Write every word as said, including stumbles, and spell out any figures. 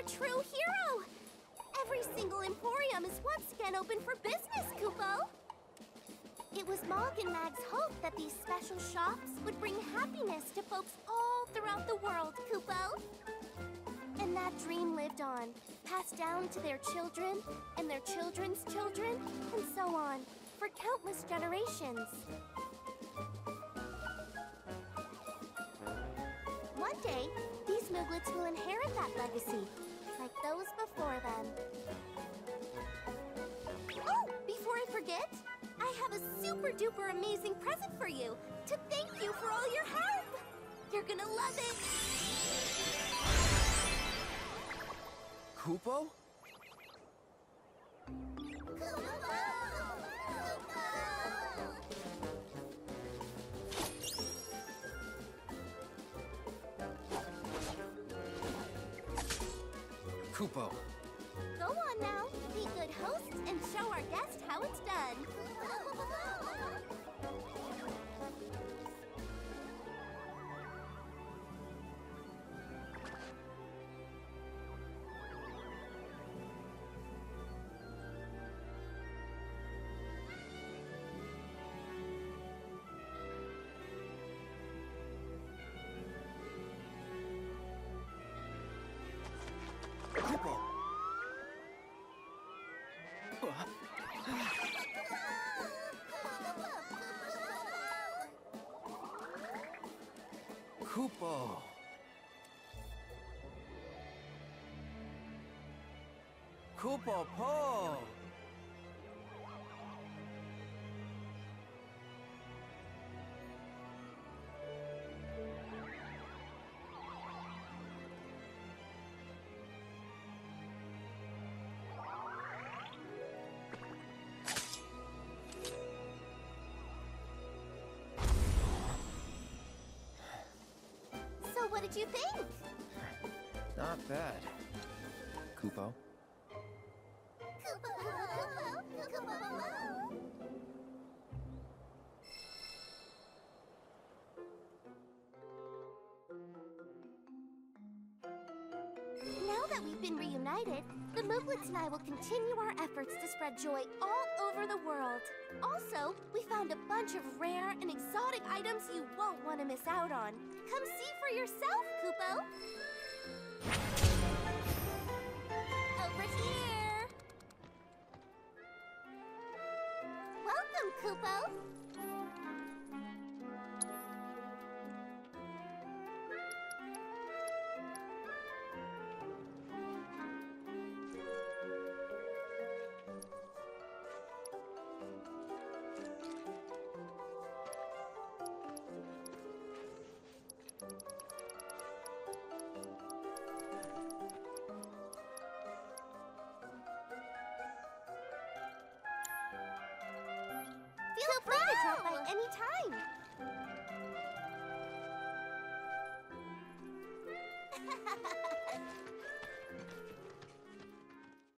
a true hero! Every single Emporium is once again open for business, Kupo! It was Mog and Mag's hope that these special shops would bring happiness to folks all throughout the world, Kupo! And that dream lived on, passed down to their children, and their children's children, and so on, for countless generations. One day, these Mooglets will inherit that legacy, like those before them. Oh, before I forget, I have a super-duper amazing present for you to thank you for all your help! You're gonna love it! Kupo? Kupo. Go on now, be good hosts and show our guest how it's done. Kupo. Kupo. Kupo Po. So what did you think? Not bad. Kupo. Now that we've been reunited, the Mooglets and I will continue our efforts to spread joy all over the world. Also, we found a bunch of rare and exotic items you won't want to miss out on. Come see for yourself, Kupo! Over here! Welcome, Kupo! Feel free to drop by any time.